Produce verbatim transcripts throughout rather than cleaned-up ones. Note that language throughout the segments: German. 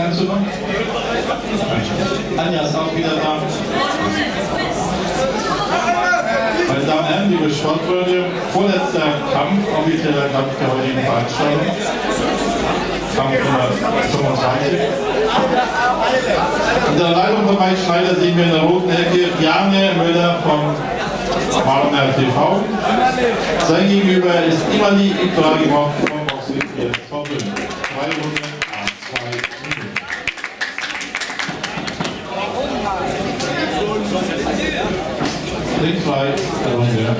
Entzündung? Anja ist auch wieder da. Meine Damen und Herren, liebe Sportfreunde, vorletzter Kampf, offizieller Kampf der heutigen Veranstaltung. Kampf Nummer fünfundzwanzig. In der Leitung von Mike Schneider sehen wir in der roten Ecke Bjarne Müller von Warner T V. Sein Gegenüber ist Imali Ibrahimov vom Boxing von Böhm. Zwei Runden, zwei Minuten. Ringfrei, der Runde.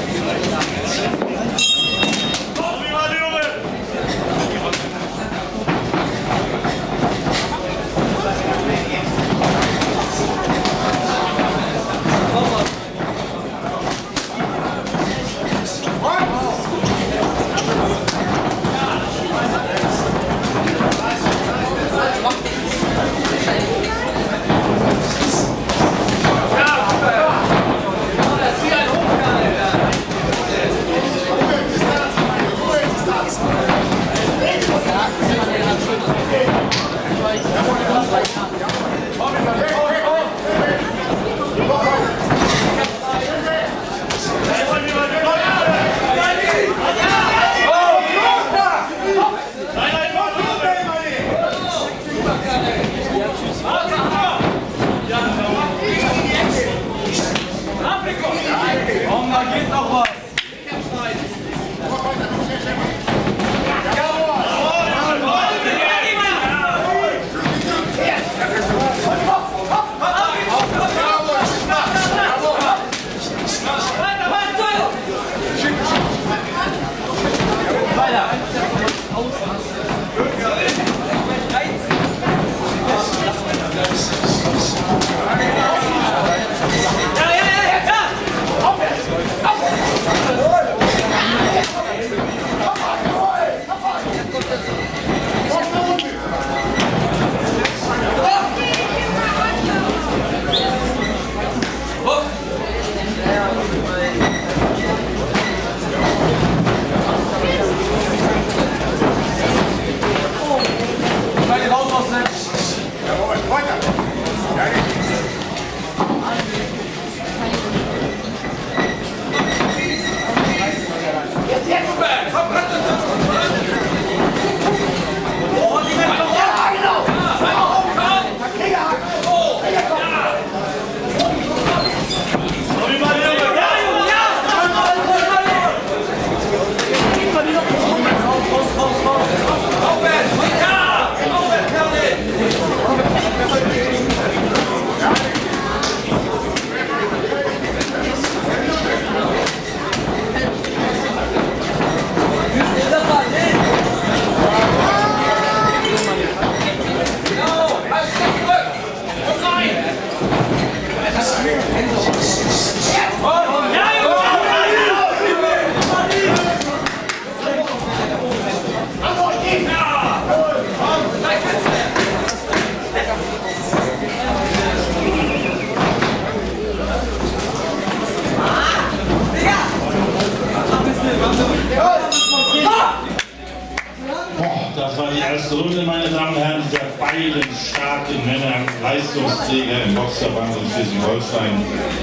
Das war die erste Runde, meine Damen und Herren, dieser beiden starken Männer, Leistungsträger im Boxverband in Schleswig-Holstein.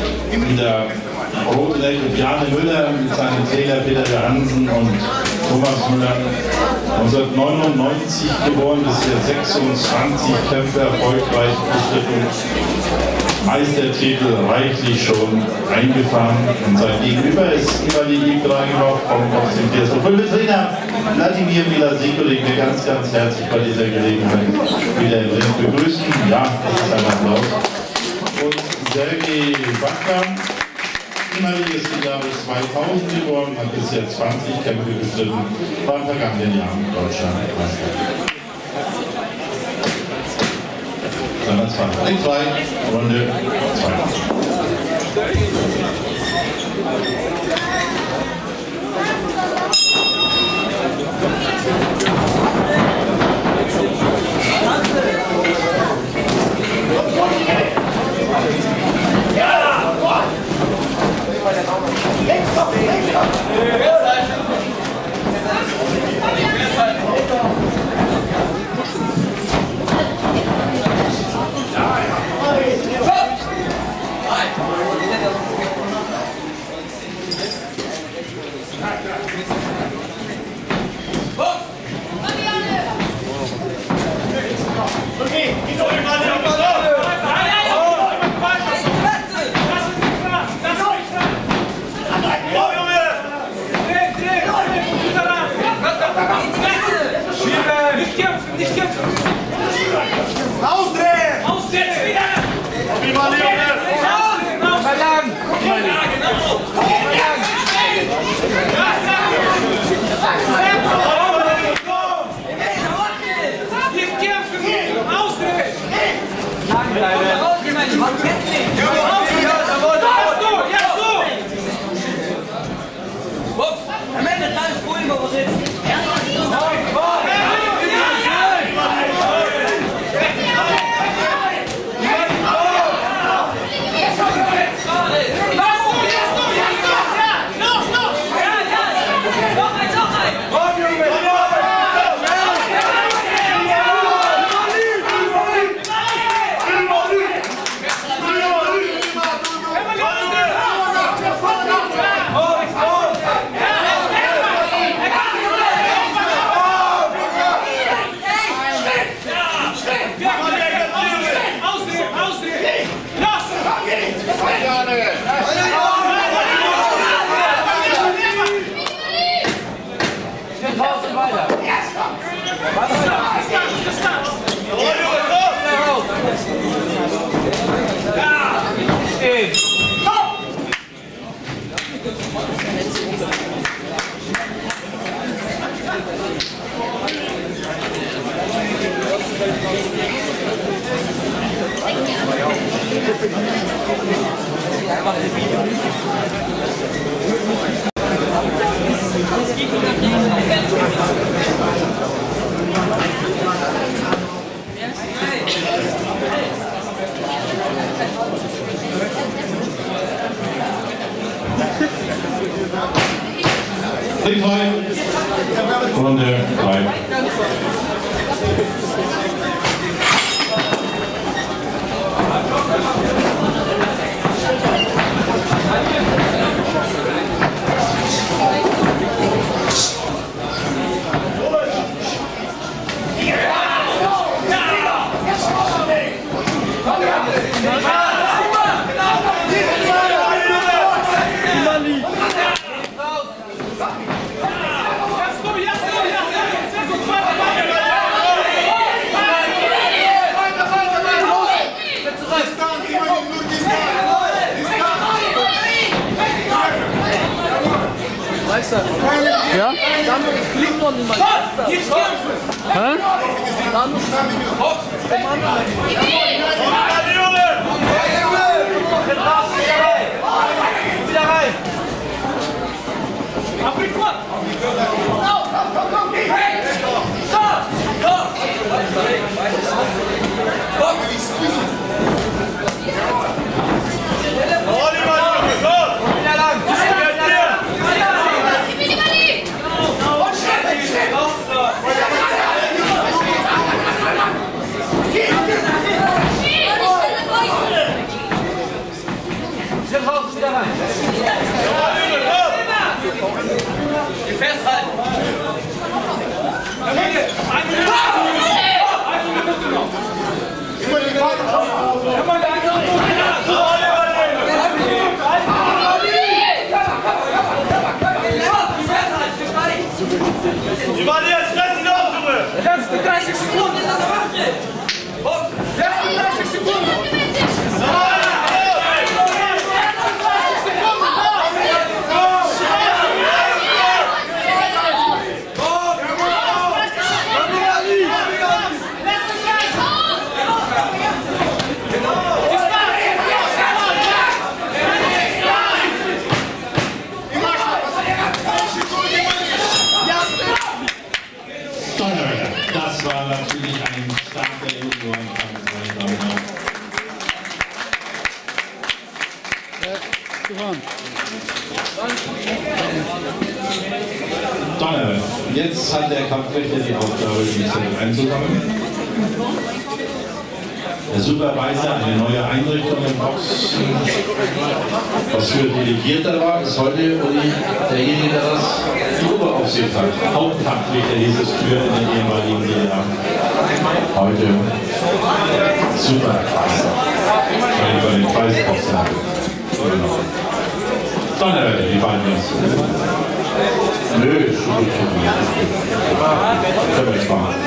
In der roten Ecke Bjarne Müller mit seinem Trainer Peter Hansen und Thomas Müller. neunzehnhundertneunundneunzig geboren, bisher sechsundzwanzig Kämpfe erfolgreich bestritten. Meistertitel reichlich schon eingefahren. Und sein Gegenüber ist Imali Ibrahimov vom Boxing T S V. Und Trainer Wladimir Milasikolik, der ganz, ganz herzlich bei dieser Gelegenheit wieder im Ring begrüßen. Ja, das ist ein Applaus. Und Sergei Wacker. Imali ist im Jahre zweitausend geboren, hat bisher zwanzig Kämpfe bestritten, war im vergangenen Jahr in Deutschland Meister. Sondern zwei. Ringfrei, Runde zwei. Nicht kämpfen, nicht kämpfen! Ausdrehen! Ausdrehen! Wieder! Prima, Leone! Verlang! Ja, genau! Verlang! Nicht kämpfen! Ausdrehen! Lang bleiben! Jetzt du! Jetzt du! Am Ende alles ruhig übersetzen. Ringfrei. Runde drei. Ja? Dann fliegt man nicht mal. Jetzt kämpfen! Hä? Dann hopp! Wieder rein! Afrika! Festhalten! Letzte dreißig Sekunden! Letzte dreißig Sekunden! Das war natürlich ein starker Juniorenkampf, meine Damen und Herren. Donner, jetzt hat der Kampfrichter die Aufgabe, die Zettel einzusammeln. Der Supervisor, eine neue Einrichtung im Boxen, was für Delegierter war, ist heute Uli, derjenige, der das die Oberaufsicht hat. Hauptkampfrichter hieß es für in der ehemaligen D D R. Heute Supervisor. Weil über den Preis aufsagen. Genau. Donner, die beiden Jungs. Nö, ist schon gut. Können wir sparen.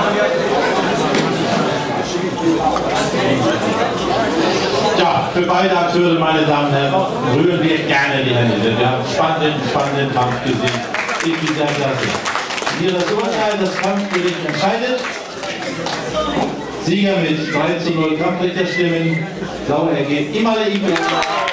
Ja, für beide Akteure, meine Damen und Herren, rühren wir gerne die Hände. Wir haben spannenden, spannenden Kampf gesehen. Ich bin sehr klasse. Ihres Urteil, das Kampfgericht entscheidet. Sieger mit drei zu null Kampfrichterstimmen. Blaue ergeht immer der I B.